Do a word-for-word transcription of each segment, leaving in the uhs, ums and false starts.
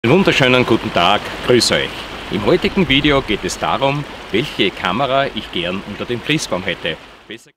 Einen wunderschönen guten Tag, grüße euch. Im heutigen Video geht es darum, welche Kamera ich gern unter dem Christbaum hätte. Besser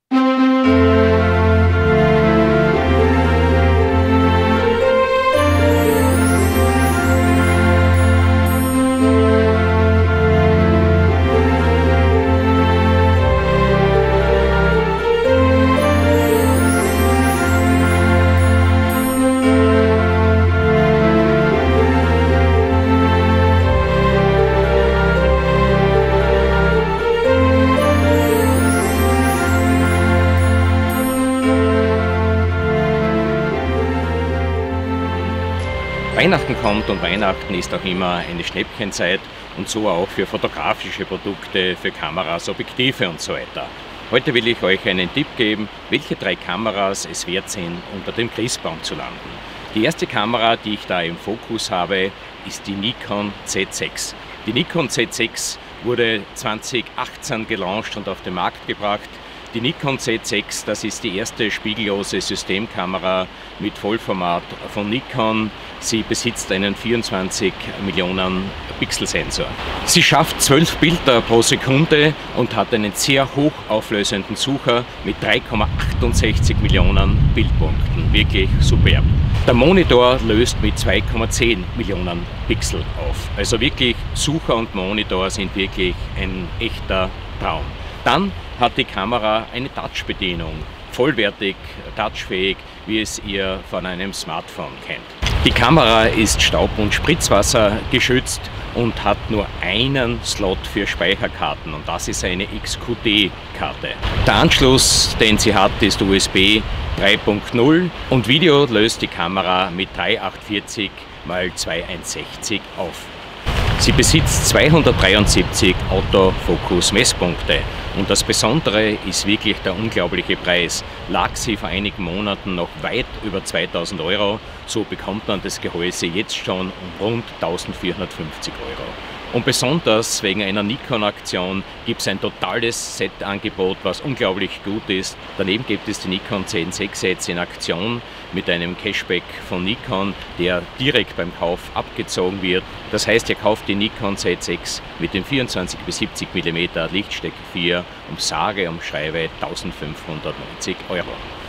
Weihnachten kommt und Weihnachten ist auch immer eine Schnäppchenzeit und so auch für fotografische Produkte, für Kameras, Objektive und so weiter. Heute will ich euch einen Tipp geben, welche drei Kameras es wert sind, unter dem Christbaum zu landen. Die erste Kamera, die ich da im Fokus habe, ist die Nikon Z sechs. Die Nikon Z sechs wurde zweitausendachtzehn gelauncht und auf den Markt gebracht. Die Nikon Z sechs, das ist die erste spiegellose Systemkamera mit Vollformat von Nikon. Sie besitzt einen vierundzwanzig Millionen Pixel Sensor. Sie schafft zwölf Bilder pro Sekunde und hat einen sehr hochauflösenden Sucher mit drei Komma achtundsechzig Millionen Bildpunkten. Wirklich superb. Der Monitor löst mit zwei Komma zehn Millionen Pixel auf. Also wirklich, Sucher und Monitor sind wirklich ein echter Traum. Dann hat die Kamera eine Touch-Bedienung, vollwertig touchfähig, wie es ihr von einem Smartphone kennt. Die Kamera ist staub- und Spritzwasser geschützt und hat nur einen Slot für Speicherkarten und das ist eine X Q D-Karte. Der Anschluss, den sie hat, ist U S B drei Punkt null und Video löst die Kamera mit dreitausendachthundertvierzig mal zweitausendsechzig auf. Sie besitzt zweihundertdreiundsiebzig Autofokus-Messpunkte und das Besondere ist wirklich der unglaubliche Preis. Lag sie vor einigen Monaten noch weit über zweitausend Euro, so bekommt man das Gehäuse jetzt schon um rund eintausendvierhundertfünfzig Euro. Und besonders wegen einer Nikon-Aktion gibt es ein totales Set-Angebot, was unglaublich gut ist. Daneben gibt es die Nikon Z sechs jetzt in Aktion mit einem Cashback von Nikon, der direkt beim Kauf abgezogen wird. Das heißt, ihr kauft die Nikon Z sechs mit dem vierundzwanzig bis siebzig Millimeter Lichtstärke vier um sage und schreibe eintausendfünfhundertneunzig Euro.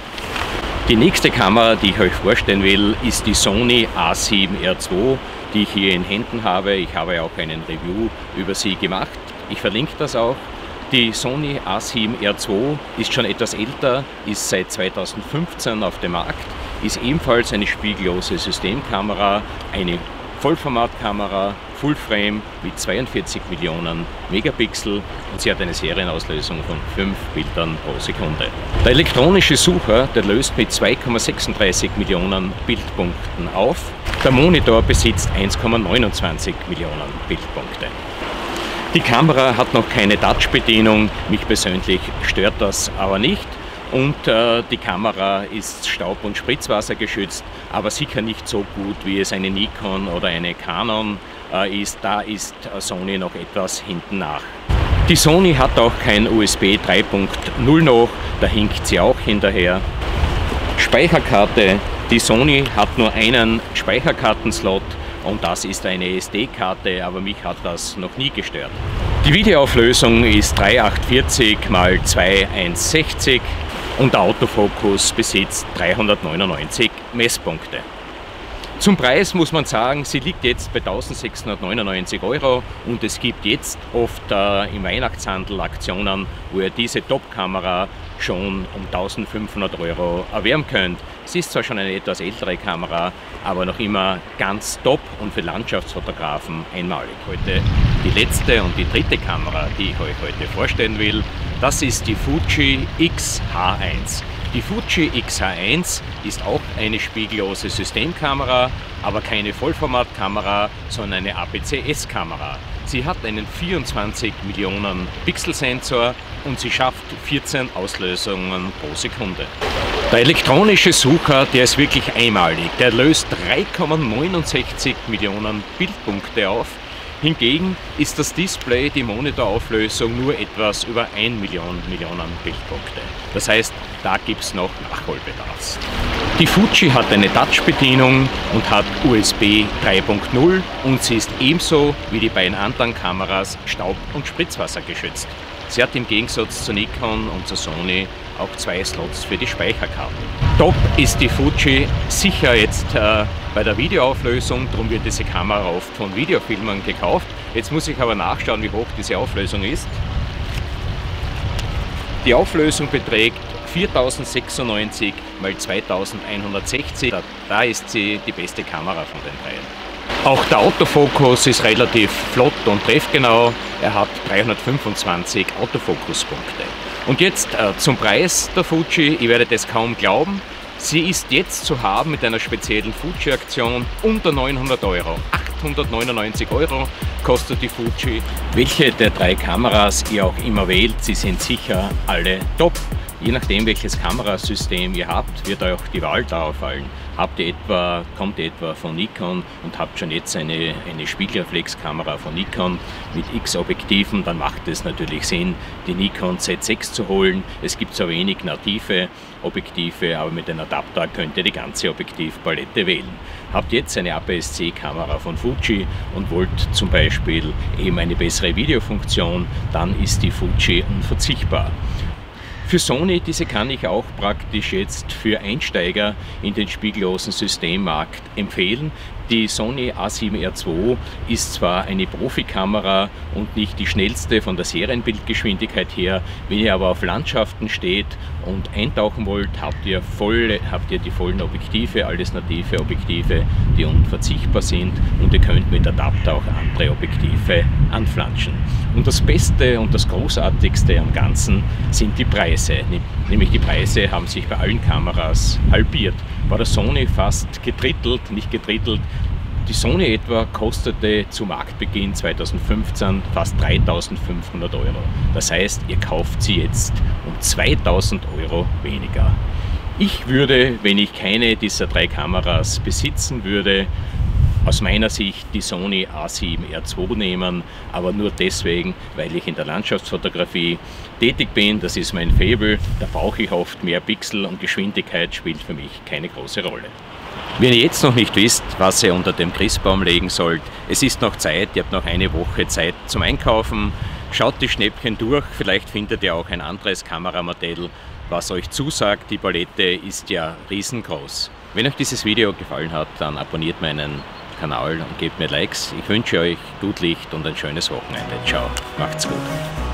Die nächste Kamera, die ich euch vorstellen will, ist die Sony A sieben R zwei, die ich hier in Händen habe. Ich habe ja auch einen Review über sie gemacht. Ich verlinke das auch. Die Sony A sieben R zwei ist schon etwas älter, ist seit zweitausendfünfzehn auf dem Markt, ist ebenfalls eine spiegellose Systemkamera, eine Vollformatkamera, Fullframe mit zweiundvierzig Millionen Megapixel und sie hat eine Serienauslösung von fünf Bildern pro Sekunde. Der elektronische Sucher, der löst mit zwei Komma sechsunddreißig Millionen Bildpunkten auf. Der Monitor besitzt eins Komma neunundzwanzig Millionen Bildpunkte. Die Kamera hat noch keine Touch-Bedienung, mich persönlich stört das aber nicht. Und äh, die Kamera ist staub- und Spritzwasser geschützt, aber sicher nicht so gut, wie es eine Nikon oder eine Canon äh, ist. Da ist äh, Sony noch etwas hinten nach. Die Sony hat auch kein U S B drei Punkt null noch, da hinkt sie auch hinterher. Speicherkarte, die Sony hat nur einen Speicherkartenslot und das ist eine S D-Karte, aber mich hat das noch nie gestört. Die Videoauflösung ist dreitausendachthundertvierzig mal zweitausendsechzig und der Autofokus besitzt dreihundertneunundneunzig Messpunkte. Zum Preis muss man sagen, sie liegt jetzt bei eintausendsechshundertneunundneunzig Euro und es gibt jetzt oft äh, im Weihnachtshandel Aktionen, wo ihr diese Top-Kamera schon um eintausendfünfhundert Euro erwerben könnt. Sie ist zwar schon eine etwas ältere Kamera, aber noch immer ganz top und für Landschaftsfotografen einmalig. Heute die letzte und die dritte Kamera, die ich euch heute vorstellen will, das ist die Fuji X H eins. Die Fuji X H eins ist auch eine spiegellose Systemkamera, aber keine Vollformatkamera, sondern eine A P C S-Kamera. Sie hat einen vierundzwanzig Millionen Pixel Sensor und sie schafft vierzehn Auslösungen pro Sekunde. Der elektronische Sucher, der ist wirklich einmalig. Der löst drei Komma neunundsechzig Millionen Bildpunkte auf. Hingegen ist das Display, die Monitorauflösung, nur etwas über eine Million Millionen Bildpunkte. Das heißt, da gibt es noch Nachholbedarf. Die Fuji hat eine Touch-Bedienung und hat U S B drei Punkt null und sie ist ebenso wie die beiden anderen Kameras staub- und spritzwassergeschützt. Sie hat im Gegensatz zu Nikon und zu Sony auch zwei Slots für die Speicherkarten. Top ist die Fuji sicher jetzt äh, bei der Videoauflösung, darum wird diese Kamera oft von Videofilmern gekauft. Jetzt muss ich aber nachschauen, wie hoch diese Auflösung ist. Die Auflösung beträgt viertausendsechsundneunzig mal zweitausendeinhundertsechzig. Da, da ist sie die beste Kamera von den dreien. Auch der Autofokus ist relativ flott und treffgenau. Er hat dreihundertfünfundzwanzig Autofokuspunkte. Und jetzt äh, zum Preis der Fuji. Ich werde das kaum glauben. Sie ist jetzt zu haben mit einer speziellen Fuji-Aktion unter neunhundert Euro. achthundertneunundneunzig Euro kostet die Fuji. Welche der drei Kameras ihr auch immer wählt, sie sind sicher alle top. Je nachdem, welches Kamerasystem ihr habt, wird euch die Wahl darauf fallen. Habt ihr etwa, kommt ihr etwa von Nikon und habt schon jetzt eine, eine Spiegelreflexkamera von Nikon mit X Objektiven, dann macht es natürlich Sinn, die Nikon Z sechs zu holen. Es gibt zwar wenig native Objektive, aber mit einem Adapter könnt ihr die ganze Objektivpalette wählen. Habt jetzt eine A P S C-Kamera von Fuji und wollt zum Beispiel eben eine bessere Videofunktion, dann ist die Fuji unverzichtbar. Für Sony, diese kann ich auch praktisch jetzt für Einsteiger in den spiegellosen Systemmarkt empfehlen. Die Sony A sieben R zwei ist zwar eine Profikamera und nicht die schnellste von der Serienbildgeschwindigkeit her. Wenn ihr aber auf Landschaften steht und eintauchen wollt, habt ihr, volle, habt ihr die vollen Objektive, alles native Objektive, die unverzichtbar sind, und ihr könnt mit Adapter auch andere Objektive anflanschen. Und das Beste und das Großartigste am Ganzen sind die Preise. Nämlich die Preise haben sich bei allen Kameras halbiert. Bei der Sony fast gedrittelt, nicht gedrittelt. Die Sony etwa kostete zu Marktbeginn zweitausendfünfzehn fast dreitausendfünfhundert Euro. Das heißt, ihr kauft sie jetzt um zweitausend Euro weniger. Ich würde, wenn ich keine dieser drei Kameras besitzen würde, aus meiner Sicht die Sony A sieben R zwei nehmen, aber nur deswegen, weil ich in der Landschaftsfotografie tätig bin. Das ist mein Faible, da brauche ich oft mehr Pixel und Geschwindigkeit spielt für mich keine große Rolle. Wenn ihr jetzt noch nicht wisst, was ihr unter dem Christbaum legen sollt, es ist noch Zeit, ihr habt noch eine Woche Zeit zum Einkaufen. Schaut die Schnäppchen durch, vielleicht findet ihr auch ein anderes Kameramodell, was euch zusagt. Die Palette ist ja riesengroß. Wenn euch dieses Video gefallen hat, dann abonniert meinen Kanal und gebt mir Likes. Ich wünsche euch gut Licht und ein schönes Wochenende. Ciao, macht's gut.